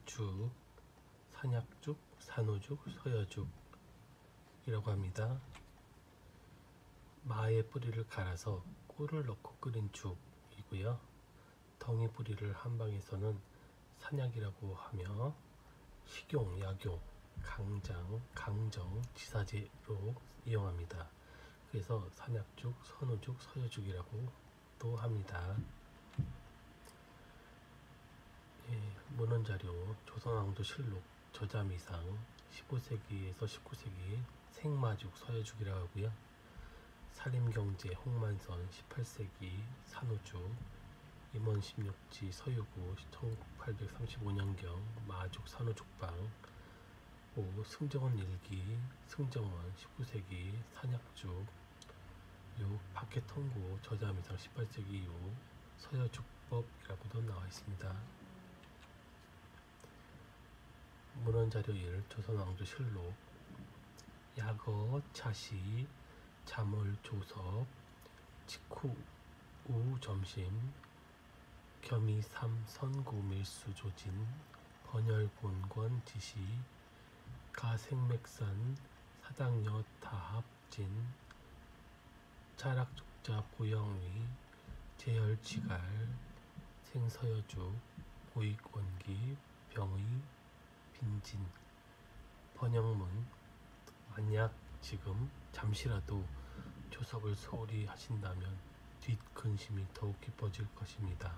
죽, 산약죽, 산호죽, 서여죽이라고 합니다. 마의 뿌리를 갈아서 꿀을 넣고 끓인 죽이고요. 덩이 뿌리를 한방에서는 산약이라고 하며 식용, 약용, 강장, 강정, 지사제로 이용합니다. 그래서 산약죽, 선호죽, 서여죽이라고도 합니다. 문헌자료 조선왕조실록 저자미상 15세기에서 19세기 생마죽, 서여죽이라고 하고요. 살림경제 홍만선 18세기 산호죽, 임원 16지 서유구 1835년경 마죽 산호죽방, 승정원 일기 승정원 19세기 산약죽, 박해통고 저자미상 18세기 이후 서여죽법이라고도 나와 있습니다. 문헌자료 1 조선왕조실록 야거 차시 자몰 조섭 직후 우 점심 겸이삼 선구 밀수 조진 번열 본권 지시 가생맥산 사당여 다합진 차락족자 보영위 제열치갈 생서여죽 보익원기 병의 빈진 번영문. 만약 지금 잠시라도 조섭을 소홀히 하신다면 뒷근심이 더욱 깊어질 것입니다.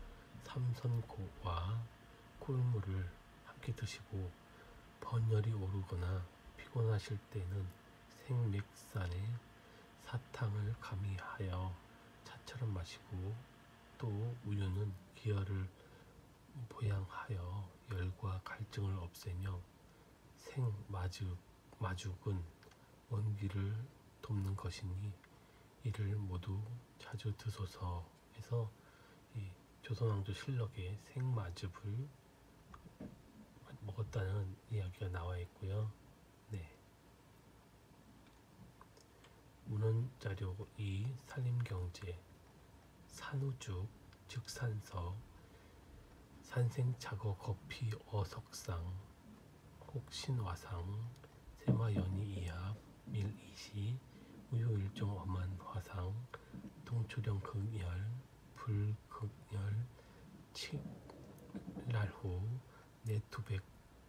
삼선고와 꿀물을 함께 드시고 번열이 오르거나 피곤하실 때는 생맥산에 사탕을 가미하여 차처럼 마시고, 또 우유는 기혈을 보양하여 열과 갈증을 없애며 마죽은 원기를 돕는 것이니 이를 모두 자주 드소서 해서 이 조선왕조실록에 생마즙을 먹었다는 이야기가 나와 있고요. 문헌자료 2 살림경제 산후죽 즉 산서 산생착어 거피 어석상 혹신화상 세마연이 이합 밀이시 우유일종 엄한화상 동초령 극열 불극열 칙랄후 내투백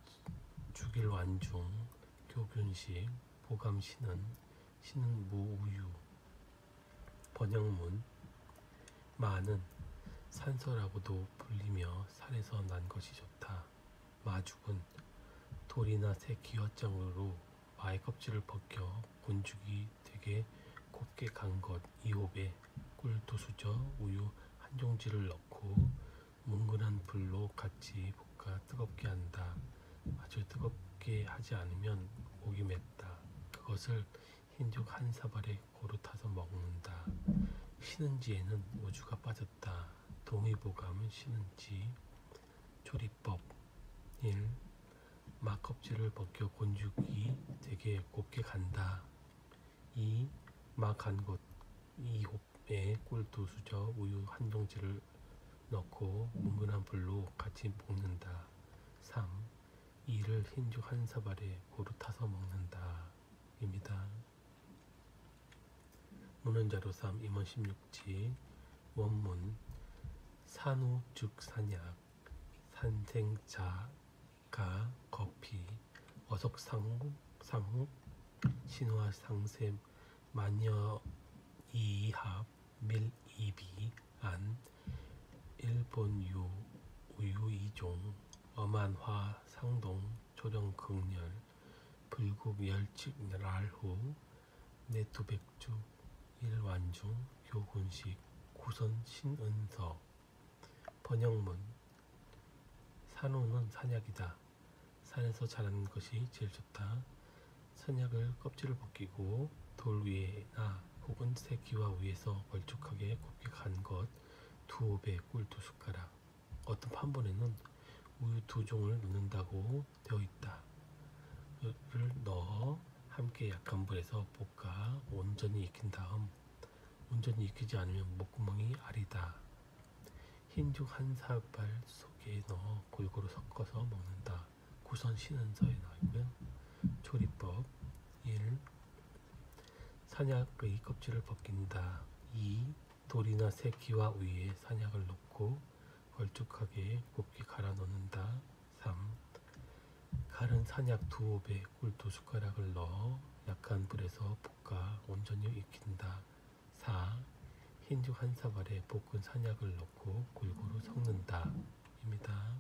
죽일완중 교균식 보감신은 신은 무우유. 번영문. 마는 산서라고도 불리며 산에서 난 것이 좋다. 마죽은 돌이나 새 기왓장으로 마의 껍질을 벗겨 곤죽이 되게 곱게 간 것 2홉에 꿀 2수저 우유 1종지를 넣고 뭉근한 불로 같이 볶아 뜨겁게 한다. 아주 뜨겁게 하지 않으면 목이 맵다. 그것을 흰죽 한 사발에 고루 타서 먹는다. 신은지에는 우주가 빠졌다. 동의보감은 신은지. 조리법 1. 마 껍질을 벗겨 곤죽이 되게 곱게 간다. 2. 마 간 것 2홉에 꿀 2수저 우유 1종지를 넣고 뭉근한 불로 같이 볶는다. 3. 이를 흰죽 한 사발에 고루 타서 먹는다. 입니다. 문헌자료 3 임원 16지 원문. 산후 즉 산약 산생자가 거피 어석상후 신화 상세 만여 이합 밀이비 안 일본유 우유 2종 엄한화 상동 조령 극열 불국 열칙랄후 내투백주 일완중 교군식 구선 신은서. 번영문. 산호는 산약이다. 산에서 자라는 것이 제일 좋다. 산약을 껍질을 벗기고 돌 위에나 혹은 새 기와 위에서 걸쭉하게 곱게 간 것 2홉에 꿀 2숟가락. 어떤 판본에는 우유 2종을 넣는다고 되어 있다. 를 넣어 함께 약한 불에서 볶아 온전히 익힌 다음, 온전히 익히지 않으면 목구멍이 아리다. 흰죽 한 사발 속에 넣어 골고루 섞어서 먹는다. 구선 신은서에 나와 있고요. 조리법 1. 산약의 껍질을 벗긴다. 2. 돌이나 새 기와 우유에 산약을 넣고 걸쭉하게 곱게 갈아 넣는다. 3. 갈은 산약 2홉에 꿀 2숟가락을 넣어 약한 불에서 볶아 온전히 익힌다. 4. 흰죽 한 사발에 볶은 산약을 넣고 골고루 섞는다. 입니다.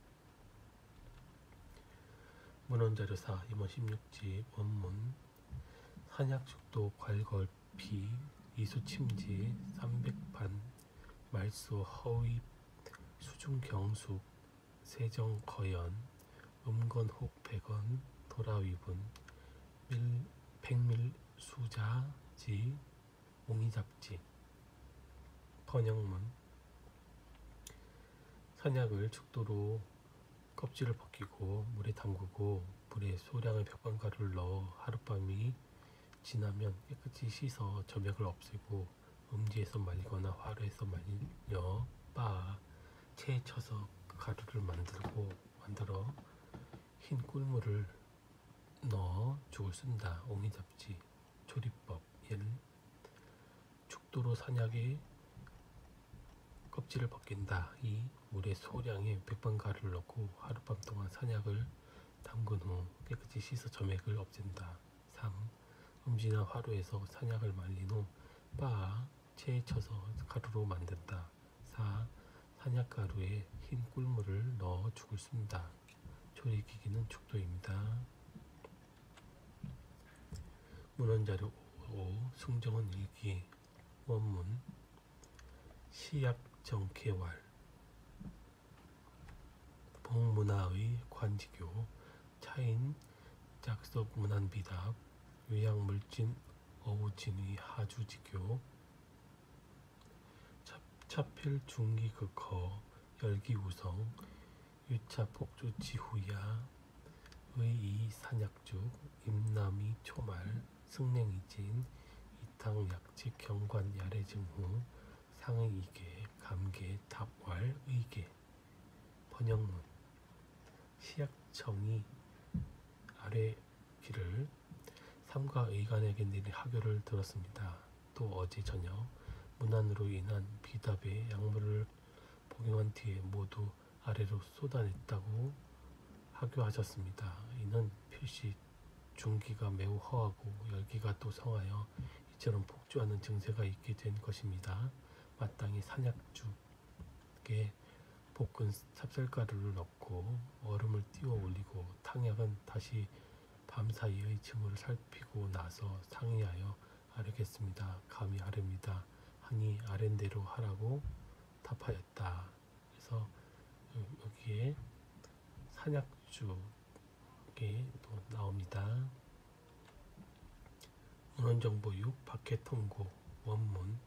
문헌자료4 임원 16집 원문 산약죽도 괄걸피 이수침지 300판 말소 허위 수중경숙 세정거연 음건혹 백원 도라위분 백밀수자지 옹이잡지. 번역문 산약을 죽도로 껍질을 벗기고 물에 담그고 물에 소량의 벽반가루를 넣어 하룻밤이 지나면 깨끗이 씻어 점액을 없애고 음지에서 말리거나 화로에서 말려 빻아 체에 쳐서 그 가루를 만들어 흰 꿀물을 넣어 죽을 쓴다. 옹이잡지. 조리법 1. 죽도로 산약의 껍질을 벗긴다. 2. 물에 소량의 백반가루를 넣고 하룻밤 동안 산약을 담근 후 깨끗이 씻어 점액을 없앤다. 3. 음지나 화로에서 산약을 말린 후 빻아 체에 쳐서 가루로 만든다. 4. 산약가루에 흰 꿀물을 넣어 죽을 쓴다. 조리기기는 죽도입니다. 문헌자료 5 승정원 일기 원문 시약정개왈 봉문화의 관지교 차인 짝석문안비답 요양물진 어우진의 하주지교 차필중기극허 열기우성 유차폭주지후야 의이 산약죽 임남이 초말 승냉이진 이탕약직 경관 야래증후 상의 이계 감계 답왈 의계. 번역문 시약청이 아래 길을 삼가 의관에게 내린 하교를 들었습니다. 또 어제 저녁 문안으로 인한 비답에 약물을 복용한 뒤에 모두 아래로 쏟아냈다고 하교하셨습니다. 이는 필시 중기가 매우 허하고 열기가 또 성하여 이처럼 폭주하는 증세가 있게 된 것입니다. 마땅히 산약죽에 볶은 찹쌀가루를 넣고 얼음을 띄워 올리고 탕약은 다시 밤사이의 징후를 살피고 나서 상의하여 아뢰겠습니다. 감히 아뢰입니다. 하니 아랜대로 하라고 답하였다. 그래서 여기에 산약죽이 또 나옵니다. 문헌정보 6 박해통고 원문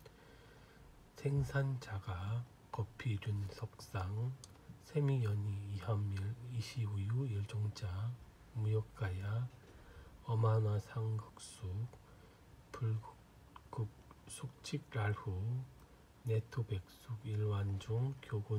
생산자가 거피륜석상 세미연이 이한밀 이시우유 일종자 무역가야 어만화상극숙 불국숙직랄후 네토백숙 일완중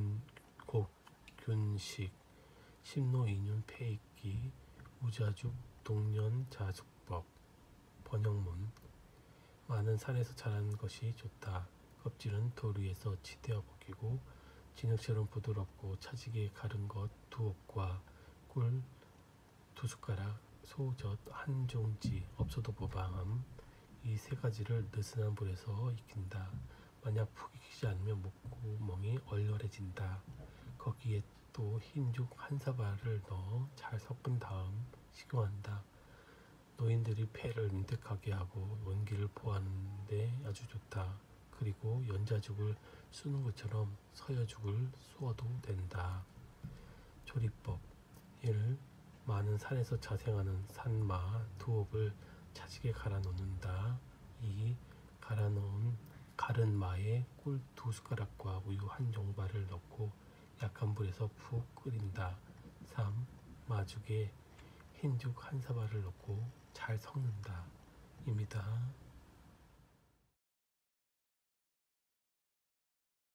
교군식 심노인윤 폐익기 우자죽 동년자숙법. 번역문 많은 산에서 자라는 것이 좋다. 껍질은 돌 위에서 지대어 벗기고 진흙처럼 부드럽고 차지게 가른 것 2홉과 꿀 2숟가락 소젓 1종지 없어도 무방함. 이 3가지를 느슨한 불에서 익힌다. 만약 푹 익히지 않으면 목구멍이 얼얼해진다. 거기에 또 흰죽 1사발을 넣어 잘 섞은 다음 식용한다. 노인들이 폐를 민득하게 하고 원기를 보하는 데 아주 좋다. 그리고 연자죽을 쑤는 것처럼 서여죽을 쑤어도 된다. 조리법 1. 많은 산에서 자생하는 산마 2홉을 차지게 갈아 놓는다. 2. 갈아 놓은 가른 마에 꿀 2숟가락과 우유 1종발을 넣고 약한 불에서 푹 끓인다. 3. 마죽에 흰죽 1사발을 넣고 잘 섞는다. 입니다.